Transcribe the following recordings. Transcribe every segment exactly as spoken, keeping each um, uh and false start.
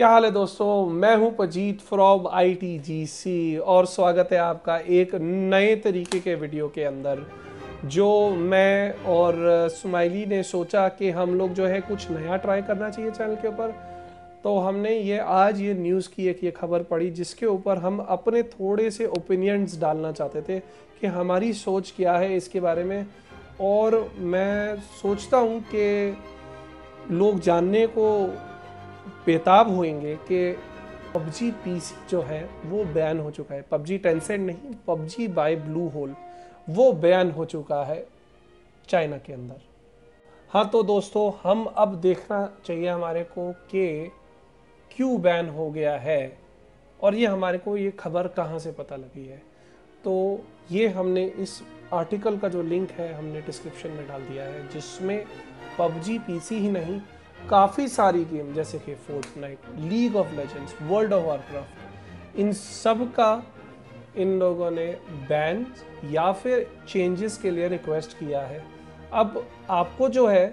क्या हाल है दोस्तों, मैं हूं Pajeet from I T G सी और स्वागत है आपका एक नए तरीके के वीडियो के अंदर जो मैं और सुमाइली ने सोचा कि हम लोग जो है कुछ नया ट्राई करना चाहिए चैनल के ऊपर। तो हमने ये आज ये न्यूज़ की एक ये खबर पढ़ी जिसके ऊपर हम अपने थोड़े से ओपिनियंस डालना चाहते थे कि हमारी सोच क्या है इसके बारे में। और मैं सोचता हूँ कि लोग जानने को बेताब होंगे कि पबजी पीसी जो है वो बैन हो चुका है। पबजी टेंसेंट नहीं, पबजी बाय ब्लू होल वो बैन हो चुका है चाइना के अंदर। हाँ तो दोस्तों, हम अब देखना चाहिए हमारे को कि क्यों बैन हो गया है और ये हमारे को ये खबर कहाँ से पता लगी है। तो ये हमने इस आर्टिकल का जो लिंक है हमने डिस्क्रिप्शन में डाल दिया है, जिसमें पबजी पीसी ही नहीं काफ़ी सारी गेम जैसे कि Fortnite, League of Legends, World of Warcraft, इन सब का इन लोगों ने बैन या फिर चेंजेस के लिए रिक्वेस्ट किया है। अब आपको जो है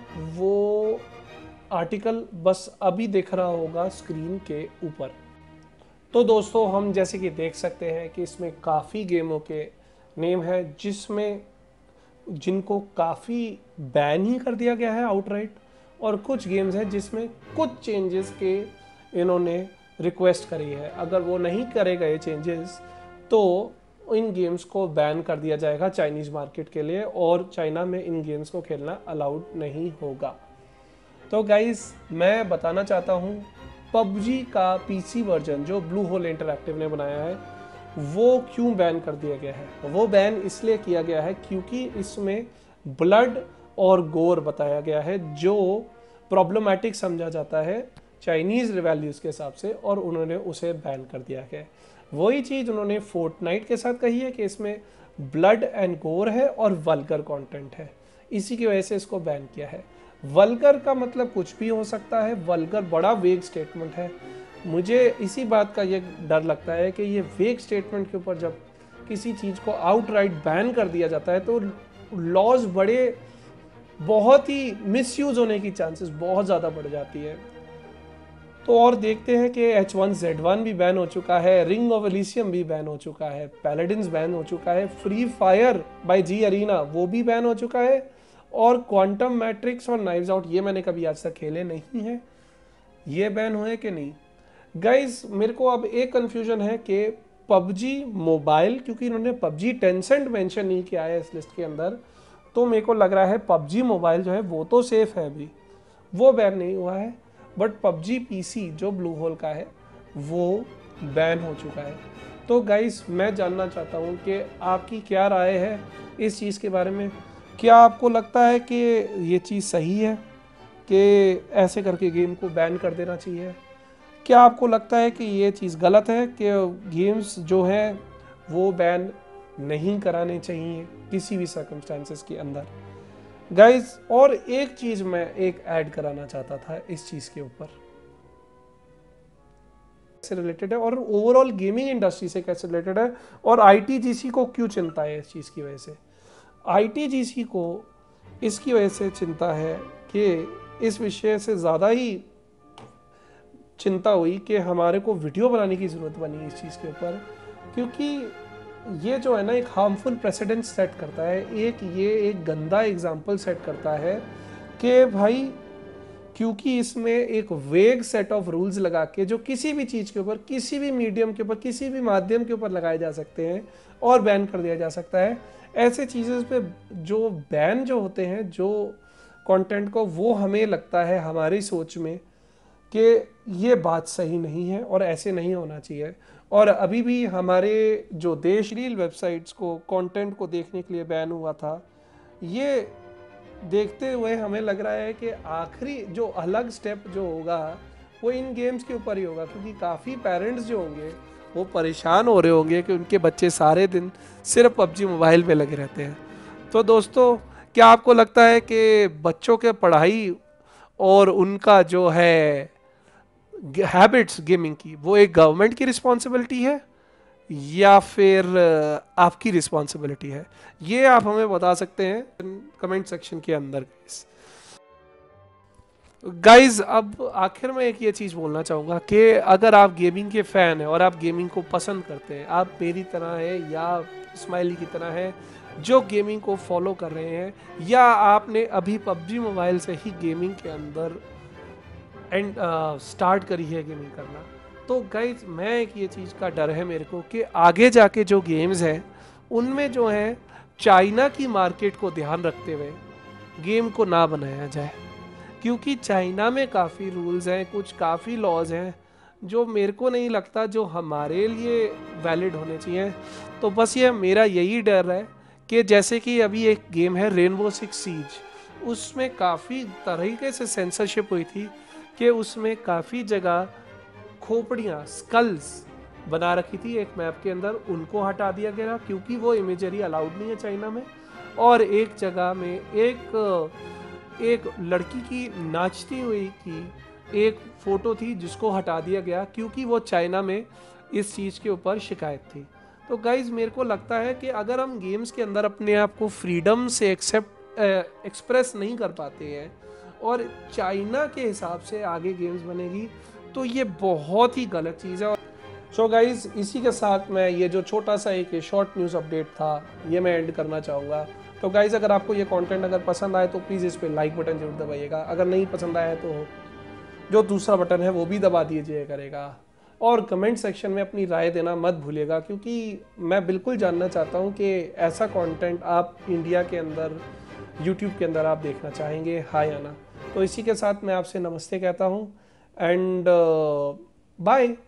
वो आर्टिकल बस अभी दिख रहा होगा स्क्रीन के ऊपर। तो दोस्तों, हम जैसे कि देख सकते हैं कि इसमें काफ़ी गेमों के नेम है जिसमें जिनको काफ़ी बैन ही कर दिया गया है आउटराइट, और कुछ गेम्स हैं जिसमें कुछ चेंजेस के इन्होंने रिक्वेस्ट करी है। अगर वो नहीं करे गए चेंजेस तो इन गेम्स को बैन कर दिया जाएगा चाइनीज़ मार्केट के लिए और चाइना में इन गेम्स को खेलना अलाउड नहीं होगा। तो गाइस, मैं बताना चाहता हूँ पबजी का पीसी वर्जन जो ब्लू होल इंटरैक्टिव ने बनाया है वो क्यों बैन कर दिया गया है। वो बैन इसलिए किया गया है क्योंकि इसमें ब्लड और गोर बताया गया है जो प्रॉब्लमैटिक समझा जाता है चाइनीज़ वैल्यूज़ के हिसाब से, और उन्होंने उसे बैन कर दिया है। वही चीज़ उन्होंने फोर्टनाइट के साथ कही है कि इसमें ब्लड एंड गोर है और वल्गर कंटेंट है, इसी की वजह से इसको बैन किया है। वल्गर का मतलब कुछ भी हो सकता है, वल्गर बड़ा वेग स्टेटमेंट है। मुझे इसी बात का ये डर लगता है कि ये वेग स्टेटमेंट के ऊपर जब किसी चीज़ को आउटराइट बैन कर दिया जाता है तो लॉज बड़े बहुत ही मिसयूज होने की चांसेस बहुत ज़्यादा बढ़ जाती है। तो और देखते हैं कि एच वन जेड वन भी बैन हो चुका है, रिंग ऑफ एलिसियम भी बैन हो चुका है, पैलेडिन्स बैन हो चुका है, Free Fire by Garena वो भी बैन हो चुका है, और क्वांटम मैट्रिक्स और नाइव्स आउट ये मैंने कभी आज तक खेले नहीं हैं, ये बैन हुए कि नहीं। गाइज, मेरे को अब एक कन्फ्यूजन है कि पबजी मोबाइल, क्योंकि इन्होंने पबजी टेंसेंट मेंशन नहीं किया है इस लिस्ट के अंदर, तो मेरे को लग रहा है पबजी मोबाइल जो है वो तो सेफ है, अभी वो बैन नहीं हुआ है। बट पबजी पीसी जो ब्लू होल का है वो बैन हो चुका है। तो गाइस, मैं जानना चाहता हूँ कि आपकी क्या राय है इस चीज़ के बारे में। क्या आपको लगता है कि ये चीज़ सही है कि ऐसे करके गेम को बैन कर देना चाहिए? क्या आपको लगता है कि ये चीज़ गलत है कि गेम्स जो है वो बैन नहीं कराने चाहिए किसी भी सर्कमस्टांसेस के अंदर? गाइज, और एक चीज मैं एक ऐड कराना चाहता था इस चीज के ऊपर, से रिलेटेड है और ओवरऑल गेमिंग इंडस्ट्री से कैसे रिलेटेड है, और आई टी जी सी को क्यों चिंता है इस चीज की वजह से। आई टी जी सी को इसकी वजह से चिंता है कि इस विषय से ज़्यादा ही चिंता हुई कि हमारे को वीडियो बनाने की ज़रूरत बनी इस चीज़ के ऊपर, क्योंकि ये जो है ना एक हार्मफुल प्रेसिडेंट सेट करता है, एक ये एक गंदा एग्जाम्पल सेट करता है कि भाई, क्योंकि इसमें एक वेग सेट ऑफ रूल्स लगा के जो किसी भी चीज़ के ऊपर, किसी भी मीडियम के ऊपर, किसी भी माध्यम के ऊपर लगाए जा सकते हैं और बैन कर दिया जा सकता है। ऐसे चीज़ों पे जो बैन जो होते हैं जो कंटेंट को, वो हमें लगता है हमारी सोच में कि ये बात सही नहीं है और ऐसे नहीं होना चाहिए। और अभी भी हमारे जो देश रील वेबसाइट्स को कंटेंट को देखने के लिए बैन हुआ था, ये देखते हुए हमें लग रहा है कि आखिरी जो अलग स्टेप जो होगा वो इन गेम्स के ऊपर ही होगा, क्योंकि काफ़ी पेरेंट्स जो होंगे वो परेशान हो रहे होंगे कि उनके बच्चे सारे दिन सिर्फ पबजी मोबाइल पे लगे रहते हैं। तो दोस्तों, क्या आपको लगता है कि बच्चों के पढ़ाई और उनका जो है हैबिट्स गेमिंग की वो एक गवर्नमेंट की रिस्पॉन्सिबिलिटी है या फिर आपकी रिस्पॉन्सिबिलिटी है? ये आप हमें बता सकते हैं कमेंट सेक्शन के अंदर। गाइज अब आखिर में एक ये चीज़ बोलना चाहूँगा कि अगर आप गेमिंग के फ़ैन हैं और आप गेमिंग को पसंद करते हैं, आप मेरी तरह है या स्माइली की तरह है जो गेमिंग को फॉलो कर रहे हैं, या आपने अभी पबजी मोबाइल से ही गेमिंग के अंदर एंड स्टार्ट करी है गेमिंग करना, तो गाइज मैं एक ये चीज़ का डर है मेरे को कि आगे जाके जो गेम्स हैं उनमें जो है चाइना की मार्केट को ध्यान रखते हुए गेम को ना बनाया जाए, क्योंकि चाइना में काफ़ी रूल्स हैं, कुछ काफ़ी लॉज हैं जो मेरे को नहीं लगता जो हमारे लिए वैलिड होने चाहिए। तो बस ये मेरा यही डर है कि जैसे कि अभी एक गेम है रेनबो सिक्स सीज, उसमें काफ़ी तरीके से सेंसरशिप हुई थी कि उसमें काफ़ी जगह खोपड़ियाँ स्कल्स बना रखी थी एक मैप के अंदर, उनको हटा दिया गया क्योंकि वो इमेजरी अलाउड नहीं है चाइना में। और एक जगह में एक एक लड़की की नाचती हुई की एक फ़ोटो थी जिसको हटा दिया गया क्योंकि वो चाइना में इस चीज़ के ऊपर शिकायत थी। तो गाइज़ मेरे को लगता है कि अगर हम गेम्स के अंदर अपने आप को फ्रीडम से एक्सेप्ट एक्सप्रेस नहीं कर पाते हैं और चाइना के हिसाब से आगे गेम्स बनेगी, तो ये बहुत ही गलत चीज़ है। सो so गाइज़ इसी के साथ मैं ये जो छोटा सा एक शॉर्ट न्यूज़ अपडेट था ये मैं एंड करना चाहूँगा। तो गाइज़ अगर आपको ये कंटेंट अगर पसंद आए तो प्लीज़ इस पर लाइक बटन जरूर दबाइएगा, अगर नहीं पसंद आया तो जो दूसरा बटन है वो भी दबा दीजिए करेगा, और कमेंट सेक्शन में अपनी राय देना मत भूलिएगा क्योंकि मैं बिल्कुल जानना चाहता हूँ कि ऐसा कंटेंट आप इंडिया के अंदर यूट्यूब के अंदर आप देखना चाहेंगे, हाँ या ना। तो इसी के साथ मैं आपसे नमस्ते कहता हूँ एंड बाय।